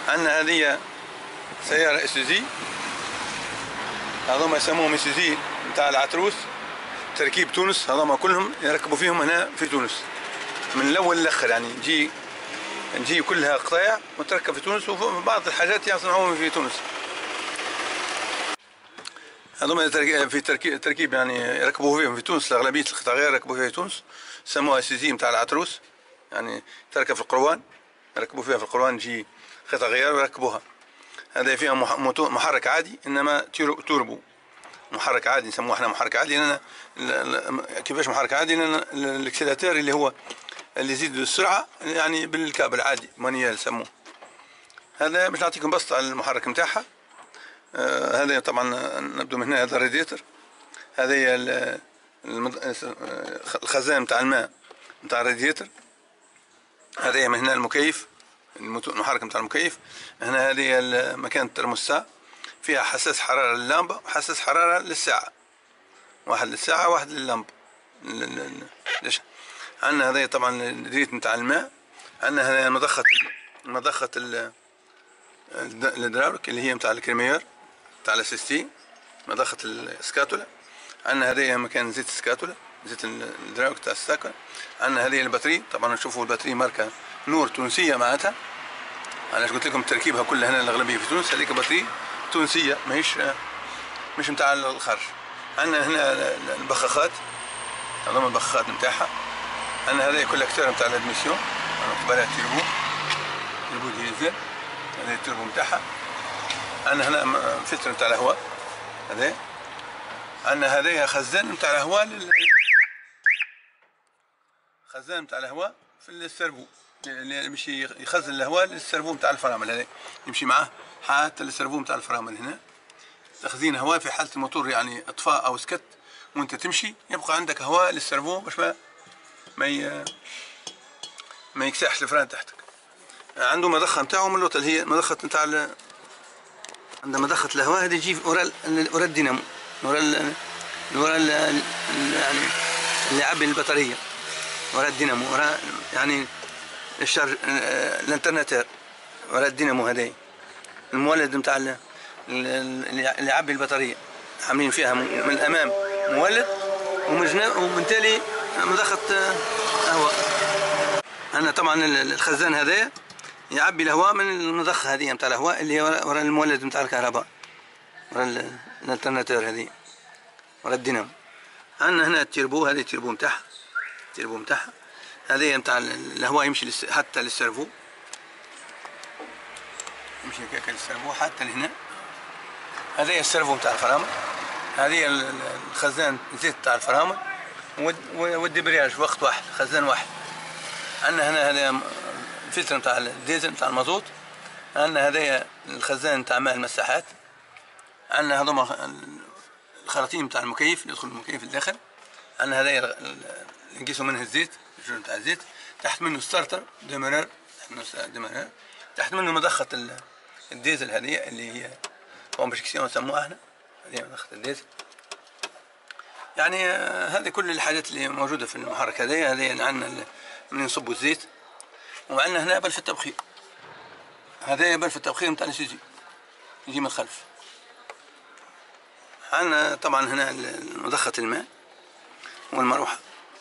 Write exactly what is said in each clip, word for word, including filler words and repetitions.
عندنا هذه سيارة اسوزي، هذوما يسموهم اسوزي نتاع العتروس، تركيب تونس. هذوما كلهم يركبوا فيهم هنا في تونس من الاول للاخر، يعني نجي نجي كلها قطايع وتركب في تونس، وبعض الحاجات يصنعوهم في تونس. هذوما في تركيب تركيب يعني يركبوا فيهم في تونس، اغلبيه القطع غير يركبوا فيها في تونس، سموها اسوزي نتاع العتروس، يعني تركب في القروان، يركبوا فيها في القروان، تجي قطع غيار ويركبوها. هذا فيها محرك عادي، انما توربو محرك عادي، نسموه احنا محرك عادي. لان كيفاش محرك عادي؟ لان الاكسلاتير اللي هو اللي يزيد السرعه يعني بالكابل عادي مانيال سموه. هذا باش نعطيكم بسطه على المحرك نتاعها. آه هذا طبعا نبدو من هنا، هذا الراديتر، هذا هي الخزان نتاع الماء نتاع الراديتر. هذا هي من هنا المكيف، المحرك نتاع المكيف. هنا هذه مكان الترموستات، فيها حساس حرارة لللمبة وحساس حرارة للساعة، واحد للساعة واحد لللمبة. ليش؟ عندنا هذه طبعا الريت نتاع الماء. عندنا هذه مضخة مضخة الهيدراليك اللي هي نتاع الكريمير نتاع الاسيستي، مضخة السكاتولا. عندنا هذه مكان زيت السكاتولا، زيت الهيدراليك تاع السكاتولا. عندنا هذه البطارية، طبعا نشوفوا البطارية ماركة نور تونسية معناتها. انا قلت لكم تركيبها كلها هنا الاغلبيه في تونس. هذيك بطاريه تونسيه، ماهيش مش نتاع الخارج. عندنا هنا البخاخات، هذوما البخاخات نتاعها. عندنا هذا كولكتور نتاع الادميسيون، مكتوب عليها تيربو، تيربو ديزل، هذا التيربو نتاعها. عندنا هنا فلتر نتاع الهواء، هذا. عندنا هذايا خزان نتاع الهواء لل... خزان نتاع الهواء في السيرفو، اللي باش يخزن الهواء للسيرفو نتاع الفرامل. هذا يمشي معاه حتى السيرفو نتاع الفرامل. هنا تخزين هواء في حالة الموتور يعني اطفاء او سكت وانت تمشي، يبقى عندك هواء للسيرفو باش ما ما ي... ما يكسحش الفران تحتك. عنده مضخة نتاعو من اللوطة اللي هي مضخة نتاع ال... عنده مضخة الهواء، هذه تجي ورا ورا الدينامو، ورا ال... ورا ال... يعني اللي يعبي البطارية، ورا الدينامو، ورا يعني الشارج الانترنتير، ورا الدينامو. هذايا المولد نتاع اللي يعبي البطارية، عاملين فيها من الامام مولد ومن تالي مضخة هواء. انا طبعا الخزان هذايا يعبي الهواء من المضخة هذه نتاع الهواء اللي ورا المولد نتاع الكهرباء، ورا الانترنتير هذه، ورا الدينامو. عندنا هنا التيربو، هذه التيربو نتاعها، التيربو نتاعها هذه نتاع الهواء يمشي حتى للسيرفو، يمشي هكاك للسيرفو حتى لهنا. هذا هي السيرفو نتاع الفرامل، هذه الخزان زيت نتاع الفرامل والدبرياج في وقت واحد، خزان واحد. عندنا هنا هذا الفلتر نتاع الديزل نتاع المازوت. عندنا هذايا الخزان نتاع ماء المساحات. عندنا هذوما الخراطيم نتاع المكيف اللي يدخل المكيف الداخل. عندنا هذايا نقيسوا منه الزيت، الجرعة نتاع الزيت. تحت منه ستارتر ديميرور، تحت منه ديميرور. تحت منه مضخة الديزل هذه اللي هي كومبريكسيون نسموها احنا، هذه مضخة الديزل. يعني هذه كل الحاجات اللي موجودة في المحرك هذايا. هذايا عندنا من نصبوا الزيت. وعندنا هنا بلف التبخير، هذايا بلف التبخير نتاع السوزي يجي من الخلف. عندنا طبعا هنا مضخة الماء والمروحة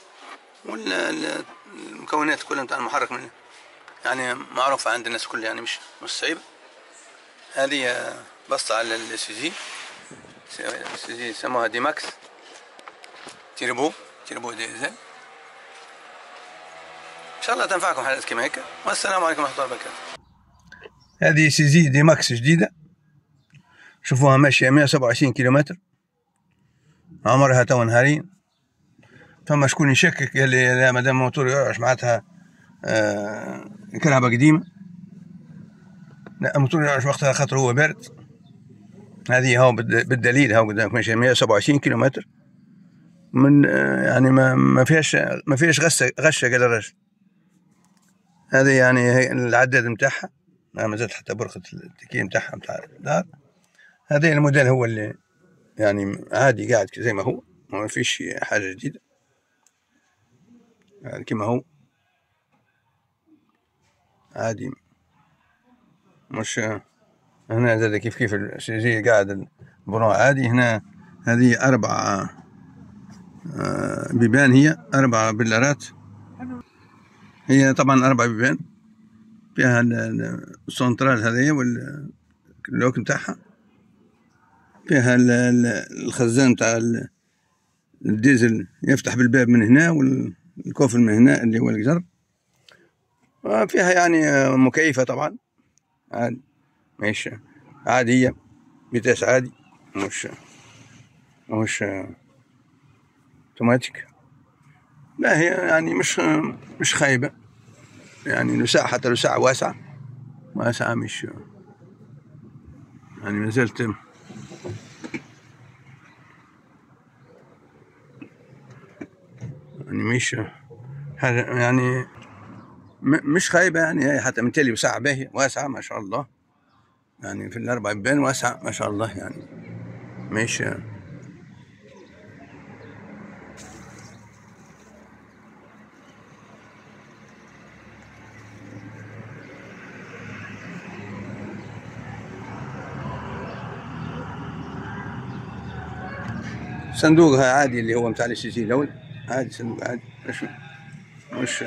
والمكونات كلها نتاع المحرك، من يعني معروفة عند الناس كلها، يعني مش مش صعيبة. هذه بسطة على السوزي، السوزي يسموها دي ماكس تيربو، تيربو ديزل. ان شاء الله تنفعكم حلقات كما هيك، والسلام عليكم ورحمة الله وبركاته. هذه سوزي دي ماكس جديدة، شوفوها ماشية مئة وسبعة وعشرين كيلومتر، عمرها تو نهارين. فما شكون يشكك قال لي لا مادام الموتور يرعش معناتها آه كرهبة قديمة. لا، الموتور يرعش وقتها خاطر هو بارد. هذه هاو بالدليل، هاو قدامك ماشية مئة وسبعة وعشرين كيلومتر من آه يعني ما ما فيهاش ما فيهاش غشة غشة قال الرجل. هذه يعني هي العداد نتاعها، ما زالت حتى برقة التكييف نتاعها نتاع الدار. هذا الموديل هو اللي يعني عادي قاعد زي ما هو، ما فيش حاجة جديدة، يعني كما هو عادي. مش هنا زاد كيف كيف الشيء قاعد البرو عادي. هنا هذه أربع بيبان، هي أربع بلارات، هي طبعا أربع بيبان فيها السنترال هذه واللوك متاعها، فيها الخزان متاع الديزل يفتح بالباب من هنا والكوفل من هنا اللي هو القجر، وفيها يعني مكيفة طبعا عادي، مش عادية بيتاس عادي، مش مش اوتوماتيك. لا هي يعني مش مش خايبة يعني، لساعة حتى لساعة واسعة واسعة، مش يعني ما زلت يعني مش يعني مش خايبة يعني، حتى من تالي وساعة باهية واسعة ما شاء الله يعني، في الأربع بيبان واسعة ما شاء الله يعني، مش صندوقها عادي اللي هو متاع السي سي الأول عادي، صندوق عادي، مش مش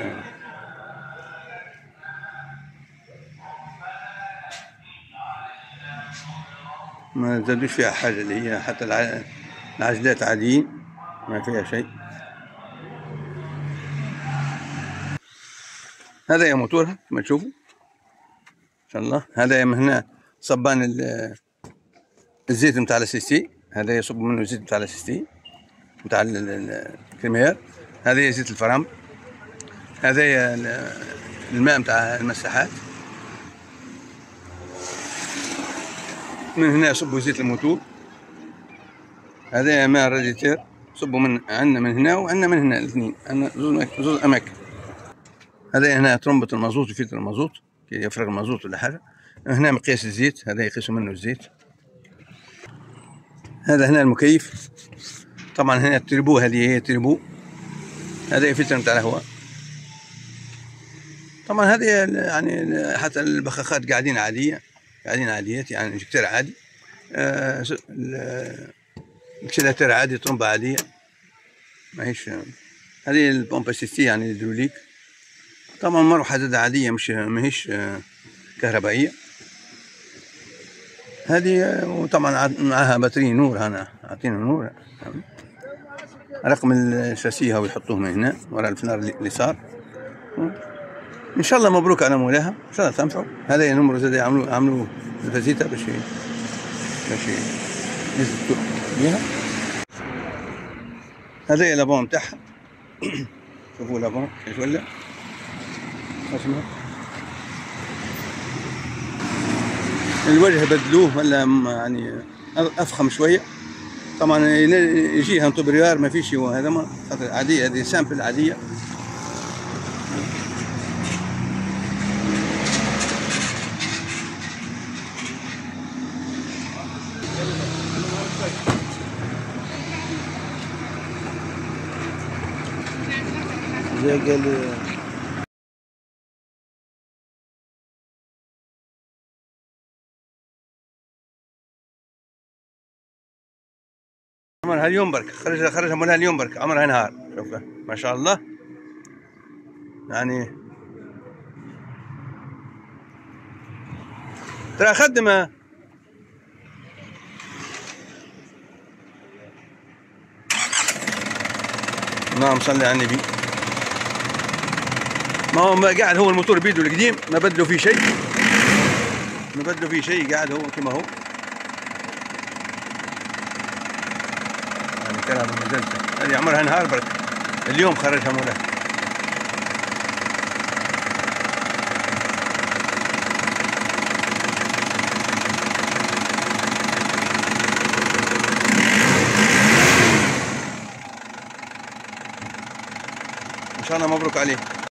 ما زادوش فيها حاجة، اللي هي حتى العجلات عاديين ما فيها شيء. هذا يا موتورها كما تشوفوا ان شاء الله. هذا من هنا صبان الزيت نتاع السي سي، هذا يصب منه الزيت نتاع السي سي نتاع الكريمير. هذا زيت الفرامل، هذا الماء نتاع المساحات. من هنا يصبوا زيت الموتور. هذا ماء الراديتير، صبوا من عندنا من هنا وعندنا من هنا الاثنين، عندنا زوج اماكن. هذا هنا ترمبة المازوت وفلتر المازوت كي يفرغ المازوت ولا حاجة. هنا مقياس الزيت، هذا يقيسوا منه الزيت. هذا هنا المكيف، طبعا هنا التربو، هذه هي التربو. هذا فلتر نتاع الهواء. طبعا هذه يعني حتى البخاخات قاعدين عادية، قاعدين عاديات يعني انجكتور عادي، آه الاكسلاتور عادي، طرمبة عادية ماهيش. هذه البومبا سيستي يعني الهيدروليك، طبعا مروحة زاد عادية مش ماهيش كهربائية. هذه وطبعا معها بطارية نور، هنا عاطينا نور. رقم الشاسيها ويحطوه من هنا وراء الفنار اليسار. ان شاء الله مبروك على مولاها، ان شاء الله تنفعوا. هذا نمر زاد عملوا عملوا الفازيتا باش باش يزيدوا بيها. هذا لابون نتاعها شوفوا لابون كيف ولا اسمه. الوجه بدلوه ولا يعني افخم شويه، طبعا يجيها انطبريار ما فيش، هو هذا ما عاديه، هذه سامبل عاديه. زي قال عمرها اليوم برك، خرج خرجها مولها اليوم برك، عمرها نهار. شوف ما شاء الله يعني، ترى خدمة. اللهم صل على النبي. ما هو قاعد هو الموتور بيده القديم، ما بدلوا فيه شيء، ما بدلوا فيه شيء، قاعد هو كما هو يعني. كلام مزلزل، هذه عمرها نهار برك، اليوم خرجها مولاها. ان شاء الله مبروك عليه.